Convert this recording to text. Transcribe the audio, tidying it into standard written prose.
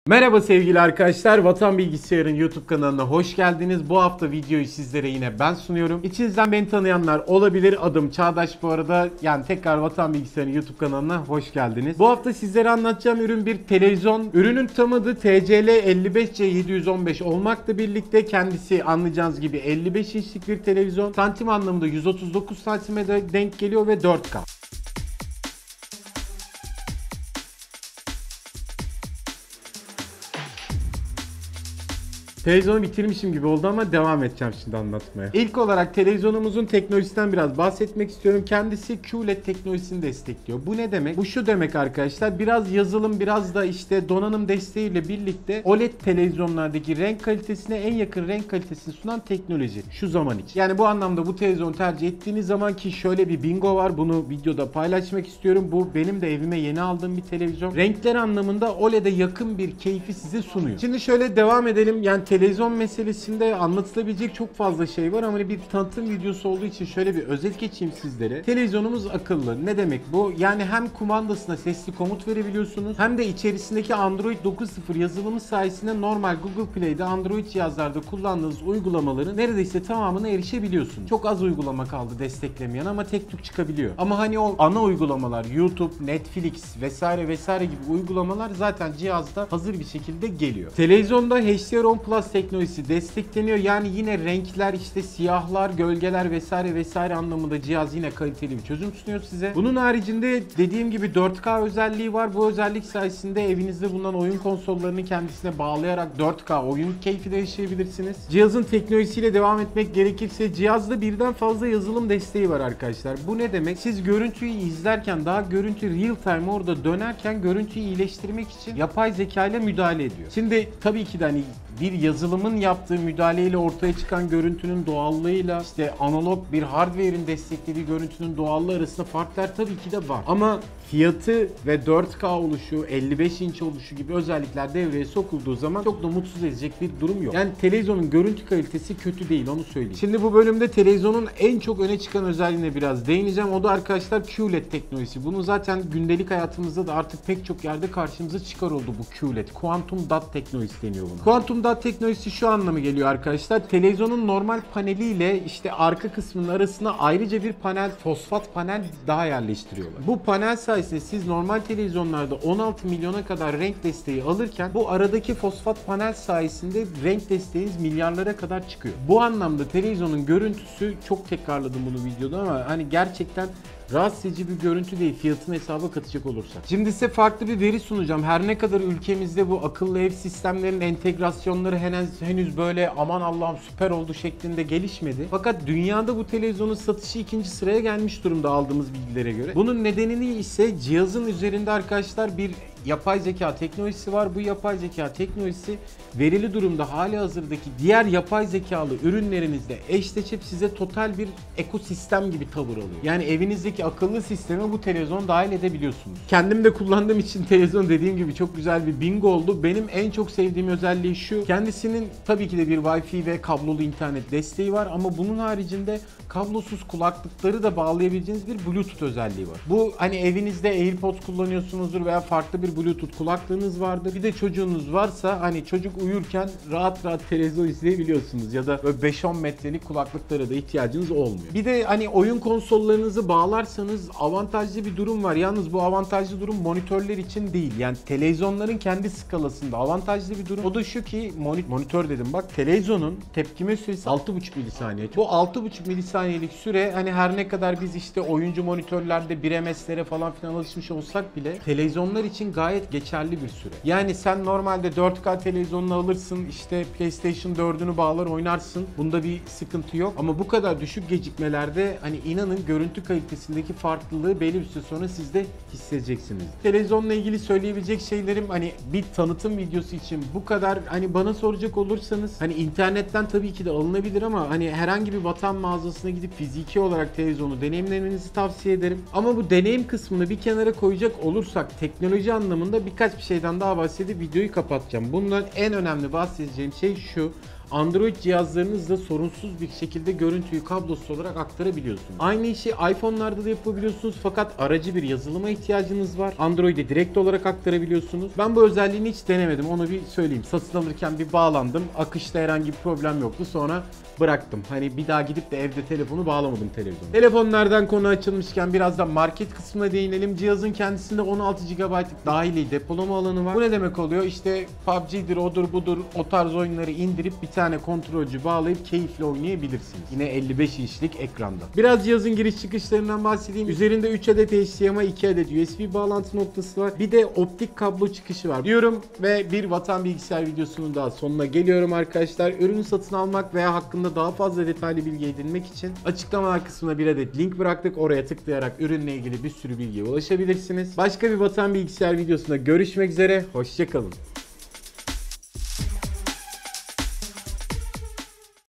Merhaba sevgili arkadaşlar, Vatan Bilgisayar'ın YouTube kanalına hoş geldiniz. Bu hafta videoyu sizlere yine ben sunuyorum. İçinizden beni tanıyanlar olabilir. Adım Çağdaş bu arada. Yani tekrar Vatan Bilgisayar'ın YouTube kanalına hoş geldiniz. Bu hafta sizlere anlatacağım ürün bir televizyon. Ürünün tam adı TCL 55C715 olmakla birlikte kendisi anlayacağınız gibi 55 inçlik bir televizyon. Santim anlamında 139 santime denk geliyor ve 4K. Televizyonu bitirmişim gibi oldu ama devam edeceğim şimdi anlatmaya. İlk olarak televizyonumuzun teknolojisinden biraz bahsetmek istiyorum. Kendisi QLED teknolojisini destekliyor. Bu ne demek? Bu şu demek arkadaşlar. Biraz yazılım, biraz da işte donanım desteğiyle birlikte OLED televizyonlardaki renk kalitesine en yakın renk kalitesini sunan teknoloji şu zaman için. Yani bu anlamda bu televizyonu tercih ettiğiniz zaman ki şöyle bir bingo var. Bunu videoda paylaşmak istiyorum. Bu benim de evime yeni aldığım bir televizyon. Renkler anlamında OLED'e yakın bir keyfi size sunuyor. Şimdi şöyle devam edelim. Yani televizyon meselesinde anlatılabilecek çok fazla şey var ama bir tanıtım videosu olduğu için şöyle bir özet geçeyim sizlere. Televizyonumuz akıllı. Ne demek bu? Yani hem kumandasına sesli komut verebiliyorsunuz hem de içerisindeki Android 9.0 yazılımı sayesinde normal Google Play'de Android cihazlarda kullandığınız uygulamaların neredeyse tamamına erişebiliyorsunuz. Çok az uygulama kaldı desteklemeyen ama tek tük çıkabiliyor. Ama hani o ana uygulamalar YouTube, Netflix vesaire vesaire gibi uygulamalar zaten cihazda hazır bir şekilde geliyor. Televizyonda HDR10 Plus teknolojisi destekleniyor. Yani yine renkler, işte siyahlar, gölgeler vesaire vesaire anlamında cihaz yine kaliteli bir çözüm sunuyor size. Bunun haricinde dediğim gibi 4K özelliği var. Bu özellik sayesinde evinizde bulunan oyun konsollarını kendisine bağlayarak 4K oyun keyfi de yaşayabilirsiniz. Cihazın teknolojisiyle devam etmek gerekirse cihazda birden fazla yazılım desteği var arkadaşlar. Bu ne demek? Siz görüntüyü izlerken daha görüntü real time orada dönerken görüntüyü iyileştirmek için yapay zeka ile müdahale ediyor. Şimdi tabii ki de hani bir yazılımın yaptığı müdahaleyle ortaya çıkan görüntünün doğallığıyla işte analog bir hardware'in desteklediği görüntünün doğallığı arasında farklar tabii ki de var. Ama fiyatı ve 4K oluşu, 55 inç oluşu gibi özellikler devreye sokulduğu zaman çok da mutsuz edecek bir durum yok. Yani televizyonun görüntü kalitesi kötü değil, onu söyleyeyim. Şimdi bu bölümde televizyonun en çok öne çıkan özelliğine biraz değineceğim. O da arkadaşlar QLED teknolojisi. Bunu zaten gündelik hayatımızda da artık pek çok yerde karşımıza çıkar oldu bu QLED. Quantum Dot teknolojisi deniyor buna. Quantum Dot teknolojisi şu anlamı geliyor arkadaşlar. Televizyonun normal paneliyle işte arka kısmının arasına ayrıca bir panel, fosfat panel daha yerleştiriyorlar. Bu panel sayesinde siz normal televizyonlarda 16 milyona kadar renk desteği alırken bu aradaki fosfat panel sayesinde renk desteğiniz milyarlara kadar çıkıyor. Bu anlamda televizyonun görüntüsü, çok tekrarladım bunu videoda ama hani gerçekten rahatsız edici bir görüntü değil fiyatını hesaba katacak olursak. Şimdi size farklı bir veri sunacağım. Her ne kadar ülkemizde bu akıllı ev sistemlerinin entegrasyonları henüz böyle aman Allah'ım süper oldu şeklinde gelişmedi. Fakat dünyada bu televizyonun satışı ikinci sıraya gelmiş durumda aldığımız bilgilere göre. Bunun nedenini ise cihazın üzerinde arkadaşlar bir yapay zeka teknolojisi var. Bu yapay zeka teknolojisi verili durumda halihazırdaki diğer yapay zekalı ürünlerinizle eşleşip size total bir ekosistem gibi tavır alıyor. Yani evinizdeki akıllı sisteme bu televizyon dahil edebiliyorsunuz. Kendim de kullandığım için televizyon dediğim gibi çok güzel bir bingo oldu. Benim en çok sevdiğim özelliği şu. Kendisinin tabii ki de bir Wi-Fi ve kablolu internet desteği var ama bunun haricinde kablosuz kulaklıkları da bağlayabileceğiniz bir Bluetooth özelliği var. Bu hani evinizde AirPods kullanıyorsunuzdur veya farklı bir Bluetooth kulaklığınız vardır. Bir de çocuğunuz varsa hani çocuk uyurken rahat rahat televizyon izleyebiliyorsunuz ya da böyle 5-10 metrelik kulaklıklara da ihtiyacınız olmuyor. Bir de hani oyun konsollarınızı bağlarsanız avantajlı bir durum var. Yalnız bu avantajlı durum monitörler için değil. Yani televizyonların kendi skalasında avantajlı bir durum. O da şu ki monitör dedim bak, televizyonun tepkime süresi 6,5 milisaniye. Bu 6,5 milisaniyelik süre hani her ne kadar biz işte oyuncu monitörlerde 1 MS'lere falan filan alışmış olsak bile televizyonlar için gayet geçerli bir süre. Yani sen normalde 4K televizyonunu alırsın, işte PlayStation 4'ünü bağlar oynarsın. Bunda bir sıkıntı yok. Ama bu kadar düşük gecikmelerde hani inanın görüntü kalitesindeki farklılığı belli bir süre sonra siz de hissedeceksiniz. Televizyonla ilgili söyleyebilecek şeylerim hani bir tanıtım videosu için bu kadar. Hani bana soracak olursanız hani internetten tabii ki de alınabilir ama hani herhangi bir Vatan mağazasına gidip fiziki olarak televizyonu deneyimlemenizi tavsiye ederim. Ama bu deneyim kısmını bir kenara koyacak olursak teknoloji anlamında birkaç bir şeyden daha bahsedip videoyu kapatacağım. Bundan en önemli bahsedeceğim şey şu. Android cihazlarınızla sorunsuz bir şekilde görüntüyü kablosuz olarak aktarabiliyorsunuz. Aynı işi iPhone'larda da yapabiliyorsunuz fakat aracı bir yazılıma ihtiyacınız var. Android'e direkt olarak aktarabiliyorsunuz. Ben bu özelliğini hiç denemedim, onu bir söyleyeyim. Satın alırken bir bağlandım. Akışta herhangi bir problem yoktu. Sonra bıraktım. Hani bir daha gidip de evde telefonu bağlamadım televizyona. Telefonlardan konu açılmışken biraz da market kısmına değinelim. Cihazın kendisinde 16 GB'lık dahili depolama alanı var. Bu ne demek oluyor? İşte PUBG'dir, odur budur, o tarz oyunları indirip bir tane kontrolcü bağlayıp keyifle oynayabilirsiniz. Yine 55 inçlik ekranda. Biraz cihazın giriş çıkışlarından bahsedeyim. Üzerinde 3 adet HDMI, 2 adet USB bağlantı noktası var. Bir de optik kablo çıkışı var diyorum ve bir Vatan Bilgisayar videosunun daha sonuna geliyorum arkadaşlar. Ürünü satın almak veya hakkında daha fazla detaylı bilgi edinmek için açıklamalar kısmına bir adet link bıraktık. Oraya tıklayarak ürünle ilgili bir sürü bilgiye ulaşabilirsiniz. Başka bir Vatan Bilgisayar videosunda görüşmek üzere. Hoşça kalın.